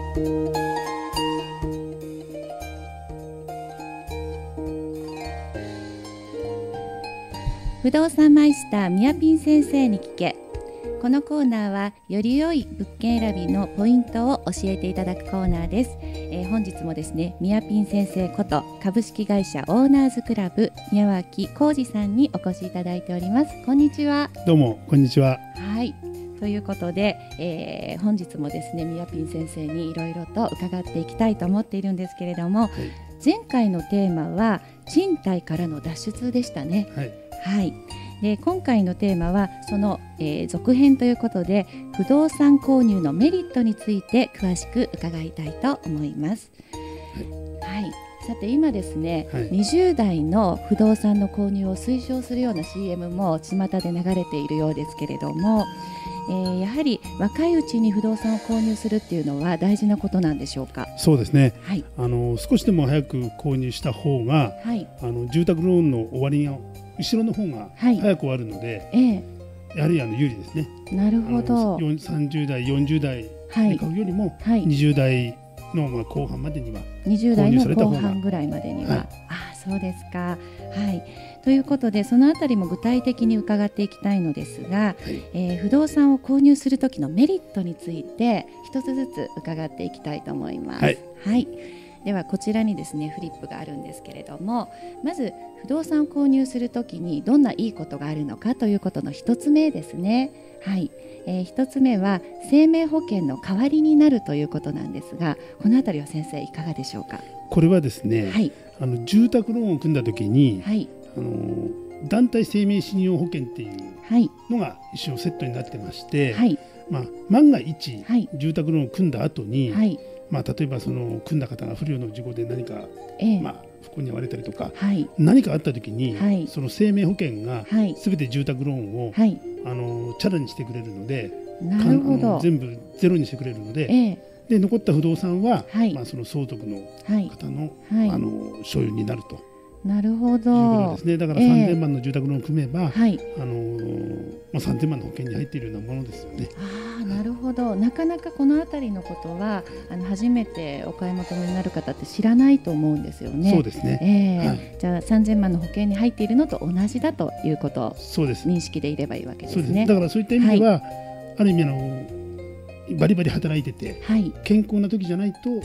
不動産マイスターみやぴん先生に聞け。このコーナーはより良い物件選びのポイントを教えていただくコーナーです。本日もですね、みやぴん先生こと株式会社オーナーズクラブ宮脇浩二さんにお越しいただいております。こんにちは。 どうもこんにちは。 はい、ということで、本日もですね、みやぴん先生にいろいろと伺っていきたいと思っているんですけれども、前回のテーマは賃貸からの脱出でしたね。はい、で今回のテーマはその、続編ということで、不動産購入のメリットについて詳しく伺いたいと思います。はい、さて今ですね、20代の不動産の購入を推奨するような CM も巷で流れているようですけれども、やはり若いうちに不動産を購入するっていうのは大事なことなんでしょうか。 そうですね、少しでも早く購入した方が、住宅ローンの終わりの後ろの方が早く終わるので、やはり有利ですね。なるほど。30代40代で買うよりも、20代の後半までには 20代の後半ぐらいまでには、そうですか。ということで、そのあたりも具体的に伺っていきたいのですが、不動産を購入する時のメリットについて一つずつ伺っていきたいと思います。ではこちらにですね、フリップがあるんですけれども、まず不動産を購入するときにどんないいことがあるのかということの一つ目ですね。一つ目は生命保険の代わりになるということなんですが、このあたりは先生いかがでしょうか。 これはですね、住宅ローンを組んだときに、団体生命信用保険っていうのが一応セットになってまして、万が一、住宅ローンを組んだ後に、例えばその組んだ方が不慮の事故で何か、不幸に遭われたりとか、何かあったときに、その生命保険がすべて住宅ローンを、チャラにしてくれるので、全部ゼロにしてくれるので、で残った不動産は、その相続の方の、所有になると。なるほど。いうことですね。だから3000万の住宅ローンを組めば、3000万の保険に入っているようなものですよね。 なるほど。なかなかこのあたりのことは初めてお買い求めになる方って知らないと思うんですよね。 そうですね。 じゃあ3000万の保険に入っているのと同じだということを認識でいればいいわけですね。 そうです。だからそういった意味では、ある意味バリバリ働いてて、健康な時じゃないと、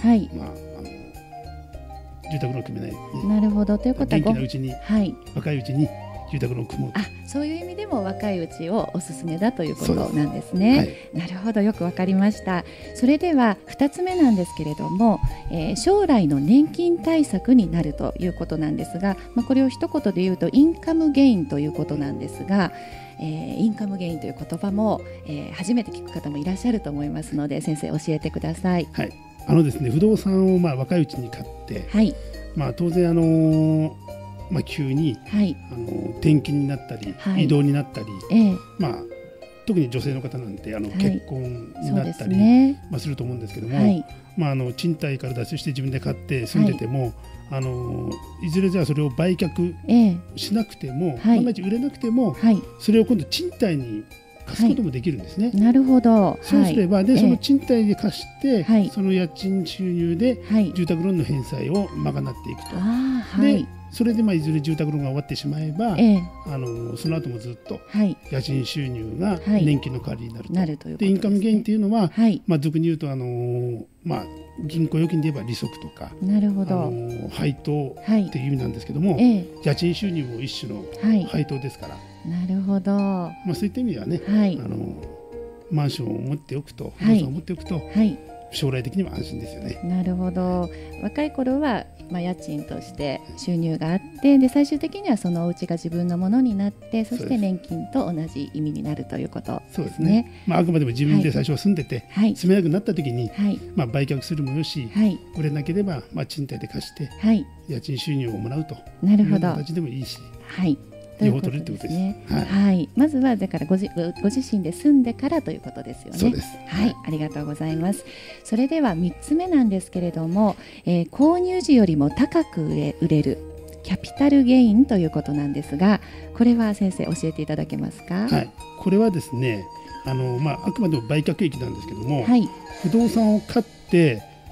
住宅ローン組めないですね。なるほど。ということは元気なうちに、若いうちに住宅ローン組もうと。 そういう意味でも若いうちをおすすめだということなんですね。なるほど、よくわかりました。それでは2つ目なんですけれども、将来の年金対策になるということなんですが、これを一言で言うとインカムゲインということなんですが、インカムゲインという言葉も、初めて聞く方もいらっしゃると思いますので、先生教えてください。 ですね、不動産を若いうちに買って、当然急に、転勤になったり、移動になったり、特に女性の方なんて結婚になったり、すると思うんですけども、賃貸から脱出して自分で買って住んでても、いずれじゃあそれを売却しなくても、万が一売れなくても、それを今度賃貸に貸すこともできるんですね。 なるほど。 そうすれば、その賃貸で貸して、その家賃収入で住宅ローンの返済を賄っていくと。でそれでいずれ住宅ローンが終わってしまえば、その後もずっと家賃収入が年金の代わりになると。でインカムゲインというのは、俗に言うと銀行預金で言えば利息とか、配当っていう意味なんですけども、家賃収入も一種の配当ですから。 なるほど。 そういった意味ではね、マンションを持っておくと、不動産を持っておくと、将来的には安心ですよね。 なるほど。若い頃は家賃として収入があって、で最終的にはそのお家が自分のものになって、そして年金と同じ意味になるということですね。そうですね。 あくまでも自分で最初は住んでて、住めなくなった時に、売却するもよし、売れなければ賃貸で貸して、家賃収入をもらうという形でもいいし、両方取るということですね。 まずはだからご自身で住んでからということですよね。 そうです。 ありがとうございます。それでは3つ目なんですけれども、購入時よりも高く売れるキャピタルゲインということなんですが、これは先生教えていただけますか。 これはですね、あくまでも売却益なんですけども、不動産を買って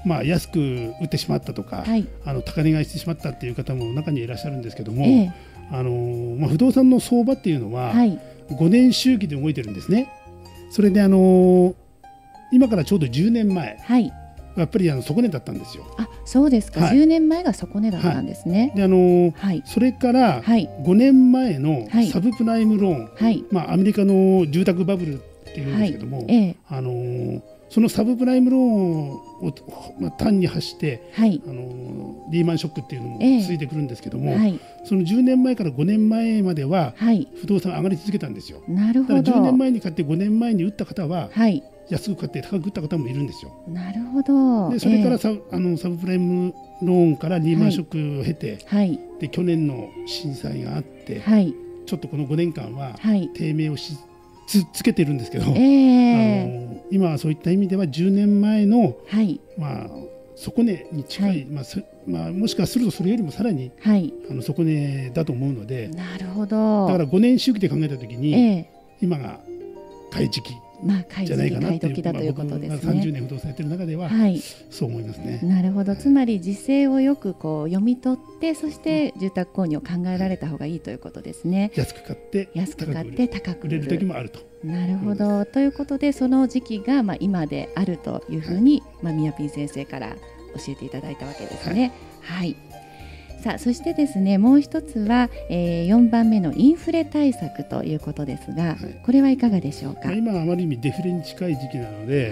安く売ってしまったとか、高値買いしてしまったっていう方も中にいらっしゃるんですけども、不動産の相場っていうのは5年周期で動いてるんですね。それで今からちょうど10年前、やっぱり底値だったんですよ。 あ、そうですか、10年前が底値だったんですね。 でそれから5年前のサブプライムローン、アメリカの住宅バブルっていうんですけども、そのサブプライムローンを端に発して、リーマンショックっていうのも続いてくるんですけども、その10年前から5年前までは不動産上がり続けたんですよ。 なるほど。 だから10年前に買って5年前に売った方は、安く買って高く売った方もいるんですよ。 なるほど。 でそれからサブプライムローンからリーマンショックを経て、で去年の震災があって、ちょっとこの5年間は低迷をつけてるんですけど、今はそういった意味では10年前の、底値に近い、もしかするとそれよりもさらに、底値だと思うので、 なるほど。 だから5年周期で考えたときに、今が買い時期じゃないかなっていう、僕が30年不動産やってる中では、そう思いますね。 なるほど。つまり時勢をよく読み取って、そして住宅購入を考えられた方がいいということですね。 安く買って高く売れる時もあると。なるほど。ということで、その時期が今であるというふうに、みやぴん先生から教えていただいたわけですね。さあ、そしてですね、もう一つは、4番目のインフレ対策ということですが、これはいかがでしょうか。 今はあまりにデフレに近い時期なので、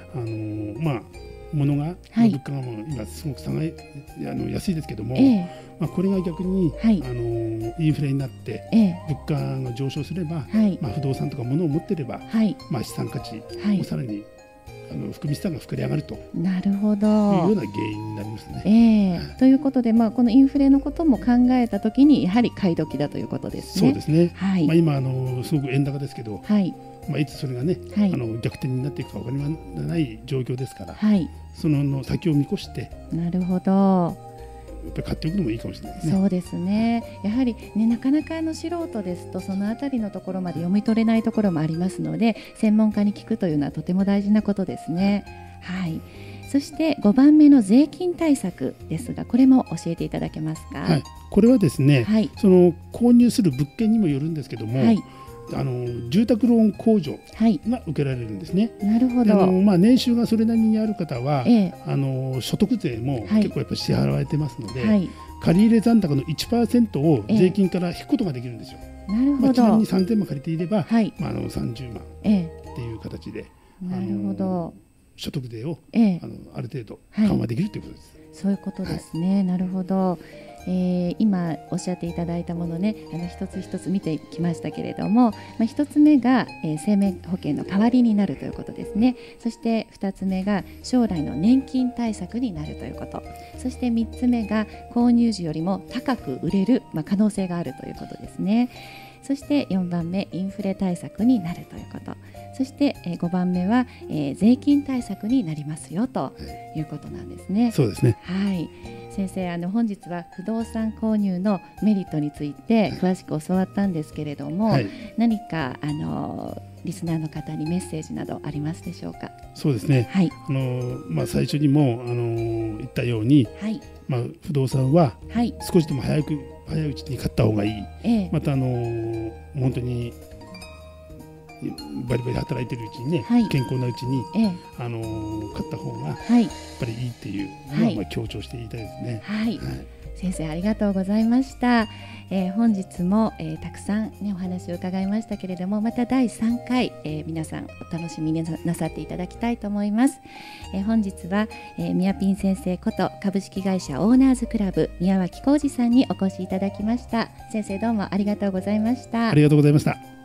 物が、物価が今すごく安いですけども、これが逆に、インフレになって、物価が上昇すれば、不動産とか物を持っていれば、資産価値をさらに含み資産が膨れ上がるというような原因になりますね。 ということで、このインフレのことも考えたときにやはり買い時だということですね。 そうですね。今すごく円高ですけど、いつそれがね、逆転になっていくか分からない状況ですから、その先を見越して。 なるほど。 やっぱり買っておくのもいいかもしれないですね。 そうですね。やはりなかなか素人ですとそのあたりのところまで読み取れないところもありますので、専門家に聞くというのはとても大事なことですね。そして5番目の税金対策ですが、これも教えていただけますか。 これはですね、その購入する物件にもよるんですけども、住宅ローン控除が受けられるんですね。 なるほど。 年収がそれなりにある方は、所得税も結構やっぱり支払われてますので、借入残高の 1% を税金から引くことができるんですよ。 なるほど。 ちなみに3000万借りていれば、30万っていう形で、 なるほど、 所得税を、ある程度緩和できるということです。 そういうことですね。なるほど。今おっしゃっていただいたものね、一つ一つ見てきましたけれども、一つ目が、生命保険の代わりになるということですね。そして二つ目が将来の年金対策になるということ、そして三つ目が購入時よりも高く売れる、可能性があるということですね。そして4番目、インフレ対策になるということ、そして5番目は税金対策になりますよということなんですね。 そうですね。 先生、本日は不動産購入のメリットについて詳しく教わったんですけれども、何かリスナーの方にメッセージなどありますでしょうか。 そうですね。最初にも言ったように、不動産は少しでも早いうちに買った方がいい。また本当にバリバリ働いてるうちにね、健康なうちに、買った方がやっぱりいいっていうのを強調して言いたいですね。 先生、ありがとうございました。本日も、たくさん、お話を伺いましたけれども、また第3回、皆さんお楽しみになさっていただきたいと思います。本日は、みやぴん先生こと株式会社オーナーズクラブ宮脇浩二さんにお越しいただきました。先生、どうもありがとうございました。 ありがとうございました。